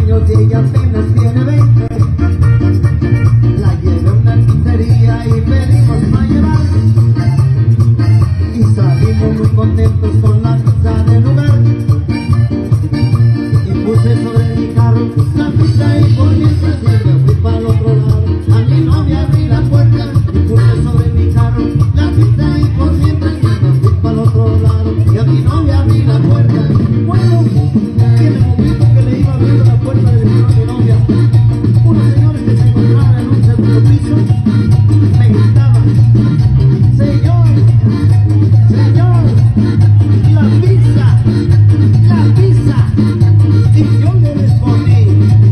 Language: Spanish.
años y ella apenas tiene 20. La llevé a una pizzería y pedimos para llevar. Y salimos muy contentos con la pizza del lugar. Y puse sobre mi carro la pizza y por mientras yo me fui para el otro lado. A mi novia abrí la puerta y puse sobre mi carro la pizza y por mientras yo me fui para el otro lado. Y a mi novia abrí la puerta. Bueno, y en el momento que le iba abriendo la puerta de mi novia, unos señores que se encontraban en un segundo piso me gritaban: señor, señor, la pizza, la pizza. Y yo le respondí: